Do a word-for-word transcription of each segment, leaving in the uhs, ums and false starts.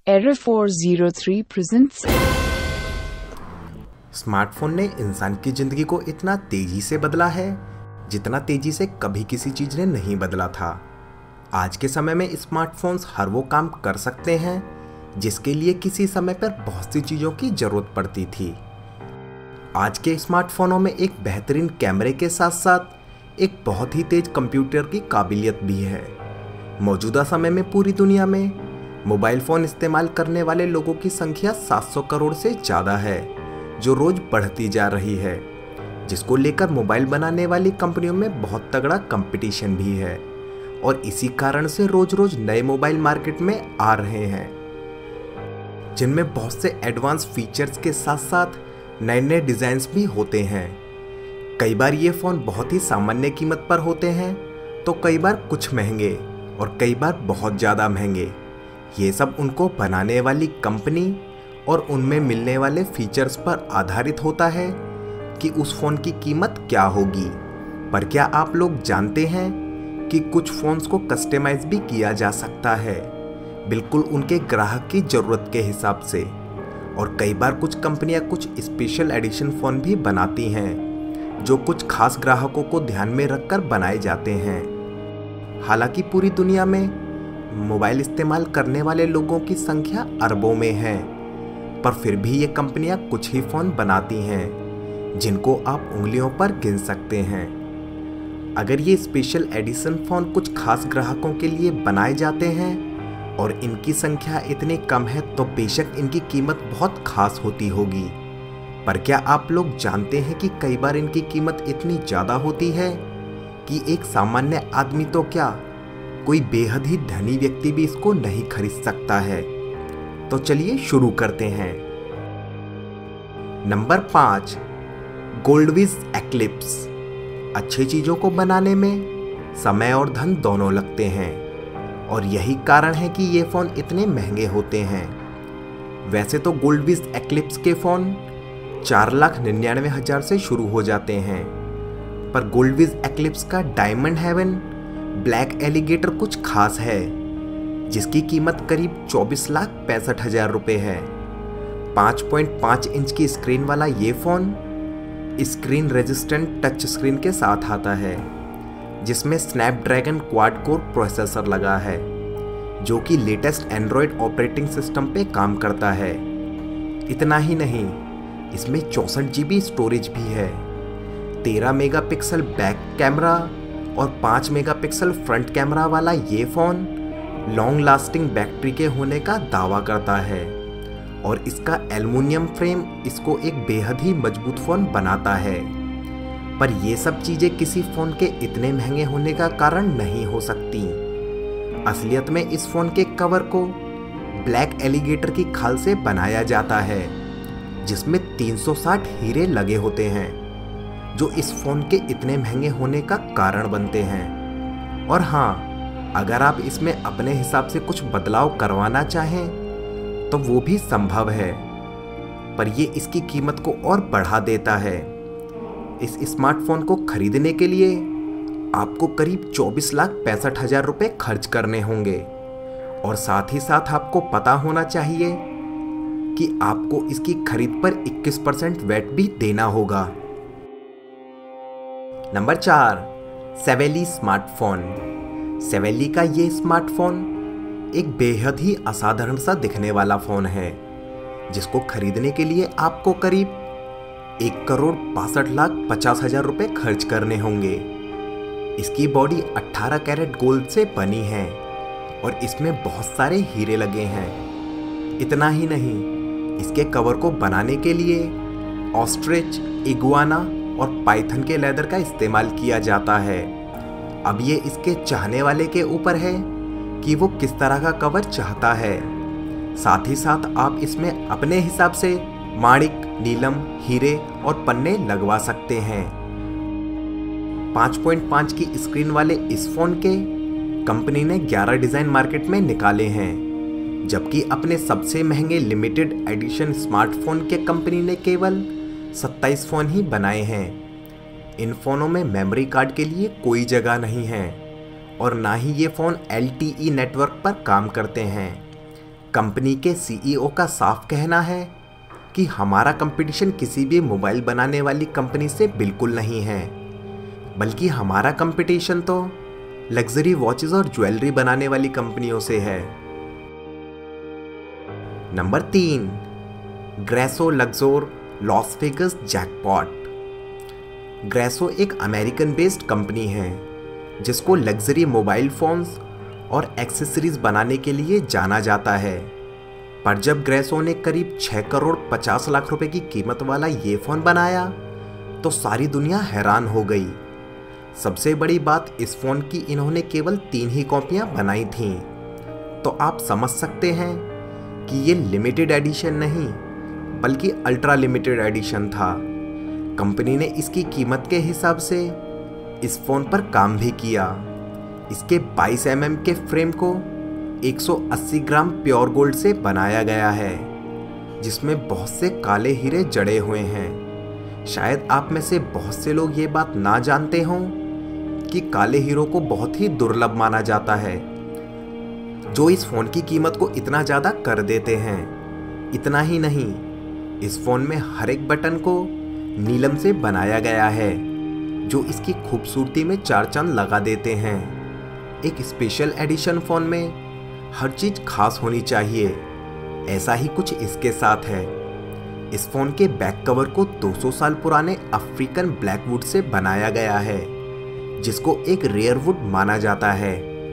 Error four zero three presents। Smartphone ने इंसान की जिंदगी को इतना तेजी से बदला है जितना तेजी से कभी किसी चीज ने नहीं बदला था। आज के समय में स्मार्टफोन्स हर वो काम कर सकते हैं जिसके लिए किसी समय पर बहुत सी चीजों की जरूरत पड़ती थी। आज के स्मार्टफोनों में एक बेहतरीन कैमरे के साथ साथ एक बहुत ही तेज कंप्यूटर की काबिलियत भी है। मौजूदा समय में पूरी दुनिया में मोबाइल फ़ोन इस्तेमाल करने वाले लोगों की संख्या सात सौ करोड़ से ज़्यादा है, जो रोज़ बढ़ती जा रही है, जिसको लेकर मोबाइल बनाने वाली कंपनियों में बहुत तगड़ा कंपटीशन भी है और इसी कारण से रोज़ रोज़ नए मोबाइल मार्केट में आ रहे हैं, जिनमें बहुत से एडवांस फीचर्स के साथ साथ नए नए डिज़ाइंस भी होते हैं। कई बार ये फ़ोन बहुत ही सामान्य कीमत पर होते हैं तो कई बार कुछ महंगे और कई बार बहुत ज़्यादा महंगे। ये सब उनको बनाने वाली कंपनी और उनमें मिलने वाले फीचर्स पर आधारित होता है कि उस फ़ोन की कीमत क्या होगी। पर क्या आप लोग जानते हैं कि कुछ फ़ोन्स को कस्टमाइज भी किया जा सकता है, बिल्कुल उनके ग्राहक की ज़रूरत के हिसाब से। और कई बार कुछ कंपनियां कुछ स्पेशल एडिशन फ़ोन भी बनाती हैं जो कुछ खास ग्राहकों को ध्यान में रखकर बनाए जाते हैं। हालांकि पूरी दुनिया में मोबाइल इस्तेमाल करने वाले लोगों की संख्या अरबों में है, पर फिर भी ये कंपनियां कुछ ही फ़ोन बनाती हैं जिनको आप उंगलियों पर गिन सकते हैं। अगर ये स्पेशल एडिशन फ़ोन कुछ खास ग्राहकों के लिए बनाए जाते हैं और इनकी संख्या इतनी कम है तो बेशक इनकी कीमत बहुत खास होती होगी। पर क्या आप लोग जानते हैं कि कई बार इनकी कीमत इतनी ज़्यादा होती है कि एक सामान्य आदमी तो क्या, कोई बेहद ही धनी व्यक्ति भी इसको नहीं खरीद सकता है। तो चलिए शुरू करते हैं। नंबर पाँच, गोल्डविज एक्लिप्स। अच्छी चीज़ों को बनाने में समय और धन दोनों लगते हैं और यही कारण है कि ये फ़ोन इतने महंगे होते हैं। वैसे तो गोल्डविज एक्लिप्स के फ़ोन चार लाख निन्यानवे हज़ार से शुरू हो जाते हैं, पर गोल्डविज एक्लिप्स का डायमंड हेवन ब्लैक एलिगेटर कुछ खास है जिसकी कीमत करीब चौबीस लाख पैंसठ हजार रुपये है। पाँच पॉइंट पाँच इंच की स्क्रीन वाला ये phone screen resistant touch screen के साथ आता है जिसमें स्नैपड्रैगन क्वाड कोर प्रोसेसर लगा है जो कि लेटेस्ट एंड्रॉयड ऑपरेटिंग सिस्टम पे काम करता है। इतना ही नहीं, इसमें चौंसठ जी बी स्टोरेज भी है। तेरह मेगापिक्सल बैक कैमरा और पाँच मेगापिक्सल फ्रंट कैमरा वाला ये फ़ोन लॉन्ग लास्टिंग बैटरी के होने का दावा करता है और इसका एल्युमिनियम फ्रेम इसको एक बेहद ही मजबूत फ़ोन बनाता है। पर ये सब चीज़ें किसी फ़ोन के इतने महंगे होने का कारण नहीं हो सकती। असलियत में इस फ़ोन के कवर को ब्लैक एलिगेटर की खाल से बनाया जाता है जिसमें तीन सौ साठ हीरे लगे होते हैं जो इस फ़ोन के इतने महंगे होने का कारण बनते हैं। और हाँ, अगर आप इसमें अपने हिसाब से कुछ बदलाव करवाना चाहें तो वो भी संभव है, पर ये इसकी कीमत को और बढ़ा देता है। इस स्मार्टफोन को खरीदने के लिए आपको करीब चौबीस लाख पैंसठ हज़ार रुपये खर्च करने होंगे और साथ ही साथ आपको पता होना चाहिए कि आपको इसकी खरीद पर इक्कीस परसेंट वैट भी देना होगा। नंबर चार, सेवेली स्मार्टफोन। सेवेली का ये स्मार्टफोन एक बेहद ही असाधारण सा दिखने वाला फ़ोन है जिसको खरीदने के लिए आपको करीब एक करोड़ बासठ लाख पचास हजार रुपये खर्च करने होंगे। इसकी बॉडी अठारह कैरेट गोल्ड से बनी है और इसमें बहुत सारे हीरे लगे हैं। इतना ही नहीं, इसके कवर को बनाने के लिए ऑस्ट्रिच, इगुआना और पाइथन के लेदर का इस्तेमाल किया जाता है। अब ये इसके चाहने वाले के ऊपर है कि वो किस तरह का कवर चाहता है। साथ ही साथ आप इसमें अपने हिसाब से माणिक, नीलम, हीरे और पन्ने लगवा सकते हैं। पाँच पॉइंट पाँच की स्क्रीन वाले इस फ़ोन के कंपनी ने ग्यारह डिज़ाइन मार्केट में निकाले हैं, जबकि अपने सबसे महंगे लिमिटेड एडिशन स्मार्टफोन के कंपनी ने केवल सत्ताईस फ़ोन ही बनाए हैं। इन फ़ोनों में मेमोरी कार्ड के लिए कोई जगह नहीं है और ना ही ये phone L T E network पर काम करते हैं। कंपनी के सीईओ का साफ कहना है कि हमारा कंपटीशन किसी भी मोबाइल बनाने वाली कंपनी से बिल्कुल नहीं है, बल्कि हमारा कंपटीशन तो लग्जरी वॉचेस और ज्वेलरी बनाने वाली कंपनियों से है। नंबर तीन, Gresso Luxor Las Vegas Jackpot. Gresso एक अमेरिकन बेस्ड कंपनी है जिसको लग्जरी मोबाइल फोन्स और एक्सेसरीज बनाने के लिए जाना जाता है। पर जब ग्रेसो ने करीब छह करोड़ पचास लाख रुपए की कीमत वाला ये फ़ोन बनाया तो सारी दुनिया हैरान हो गई। सबसे बड़ी बात, इस फ़ोन की इन्होंने केवल तीन ही कॉपियां बनाई थीं। तो आप समझ सकते हैं कि ये लिमिटेड एडिशन नहीं बल्कि अल्ट्रा लिमिटेड एडिशन था। कंपनी ने इसकी कीमत के हिसाब से इस फ़ोन पर काम भी किया। इसके बाईस एम एम के फ्रेम को एक सौ अस्सी ग्राम प्योर गोल्ड से बनाया गया है, जिसमें बहुत से काले हीरे जड़े हुए हैं। शायद आप में से बहुत से लोग ये बात ना जानते हों कि काले हीरों को बहुत ही दुर्लभ माना जाता है, जो इस फ़ोन की कीमत को इतना ज़्यादा कर देते हैं। इतना ही नहीं, इस फ़ोन में हर एक बटन को नीलम से बनाया गया है, जो इसकी खूबसूरती में चार चांद लगा देते हैं। एक स्पेशल एडिशन फ़ोन में हर चीज़ खास होनी चाहिए, ऐसा ही कुछ इसके साथ है। इस फ़ोन के बैक कवर को दो सौ साल पुराने अफ्रीकन ब्लैकवुड से बनाया गया है, जिसको एक रेयर वुड माना जाता है।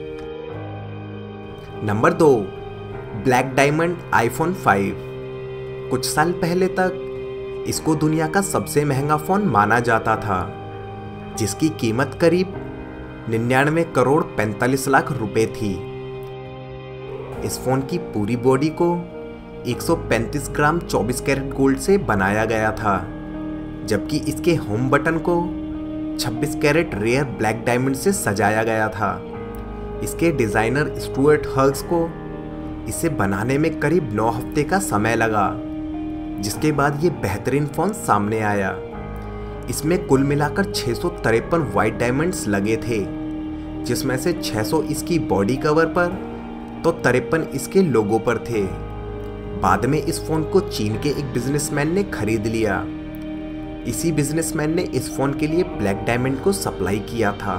नंबर दो, ब्लैक डायमंड आईफोन फाइव। कुछ साल पहले तक इसको दुनिया का सबसे महंगा फ़ोन माना जाता था, जिसकी कीमत करीब निन्यानवे करोड़ पैंतालीस लाख रुपए थी। इस फ़ोन की पूरी बॉडी को एक सौ पैंतीस ग्राम चौबीस कैरेट गोल्ड से बनाया गया था, जबकि इसके होम बटन को छब्बीस कैरेट रेयर ब्लैक डायमंड से सजाया गया था। इसके डिज़ाइनर स्टुअर्ट हग्स को इसे बनाने में करीब नौ हफ्ते का समय लगा, जिसके बाद ये बेहतरीन फ़ोन सामने आया। इसमें कुल मिलाकर छह सौ तिरपन वाइट डायमंड्स लगे थे, जिसमें से छह सौ इसकी बॉडी कवर पर तो तिरपन इसके लोगो पर थे। बाद में इस फ़ोन को चीन के एक बिजनेसमैन ने खरीद लिया। इसी बिजनेसमैन ने इस फ़ोन के लिए ब्लैक डायमंड को सप्लाई किया था।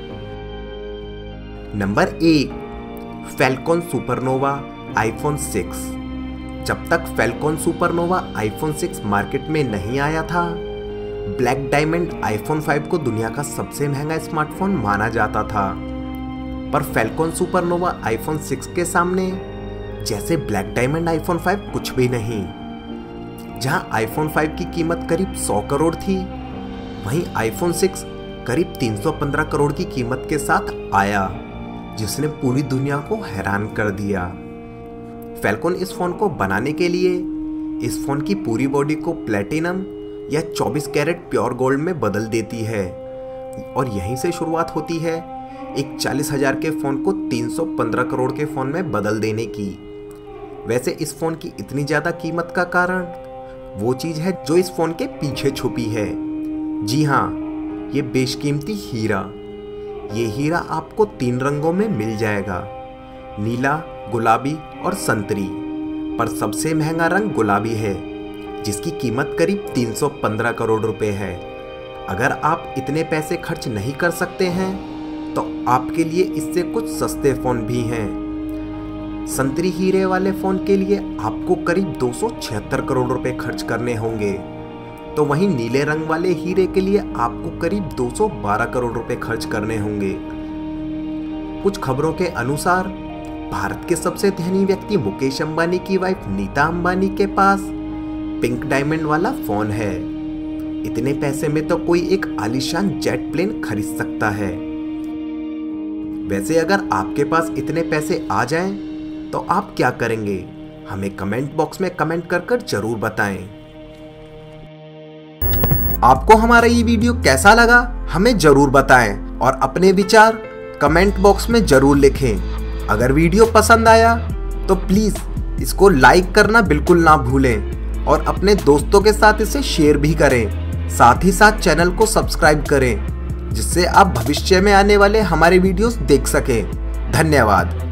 नंबर एक, फैल्कॉन सुपरनोवा आईफोन सिक्स। जब तक Falcon Supernova iPhone six market में नहीं आया था, ब्लैक डायमंड आईफोन फाइव को दुनिया का सबसे महंगा स्मार्टफोन माना जाता था। पर फैल्कॉन सुपरनोवा आईफोन सिक्स के सामने जैसे ब्लैक डायमंड आईफोन फाइव कुछ भी नहीं। जहां आईफोन फाइव की कीमत करीब सौ करोड़ थी, वहीं आईफोन सिक्स करीब तीन सौ पंद्रह करोड़ की कीमत के साथ आया, जिसने पूरी दुनिया को हैरान कर दिया। फैल्कॉन इस फ़ोन को बनाने के लिए इस फ़ोन की पूरी बॉडी को प्लेटिनम या चौबीस कैरेट प्योर गोल्ड में बदल देती है, और यहीं से शुरुआत होती है एक चालीस हजार के फ़ोन को तीन सौ पंद्रह करोड़ के फ़ोन में बदल देने की। वैसे इस फ़ोन की इतनी ज़्यादा कीमत का कारण वो चीज़ है जो इस फ़ोन के पीछे छुपी है। जी हाँ, ये बेशकीमती हीरा। ये हीरा आपको तीन रंगों में मिल जाएगा, नीला, गुलाबी और संतरी। पर सबसे महंगा रंग गुलाबी है, जिसकी कीमत करीब तीन सौ पंद्रह करोड़ रुपए है। अगर आप इतने पैसे खर्च नहीं कर सकते हैं तो आपके लिए इससे कुछ सस्ते फ़ोन भी हैं। संतरी हीरे वाले फ़ोन के लिए आपको करीब दो सौ छिहत्तर करोड़ रुपए खर्च करने होंगे, तो वहीं नीले रंग वाले हीरे के लिए आपको करीब दो सौ बारह करोड़ रुपए खर्च करने होंगे। कुछ खबरों के अनुसार भारत के सबसे धनी व्यक्ति मुकेश अंबानी की वाइफ नीता अंबानी के पास पिंक डायमंड वाला फ़ोन है। इतने पैसे में तो कोई एक आलीशान जेट प्लेन खरीद सकता है। वैसे अगर आपके पास इतने पैसे आ जाएं, तो आप क्या करेंगे? हमें कमेंट बॉक्स में कमेंट कर कर जरूर बताएं। आपको हमारा ये वीडियो कैसा लगा हमें जरूर बताएं और अपने विचार कमेंट बॉक्स में जरूर लिखें। अगर वीडियो पसंद आया तो प्लीज इसको लाइक करना बिल्कुल ना भूलें और अपने दोस्तों के साथ इसे शेयर भी करें। साथ ही साथ चैनल को सब्सक्राइब करें, जिससे आप भविष्य में आने वाले हमारे वीडियोस देख सकें। धन्यवाद।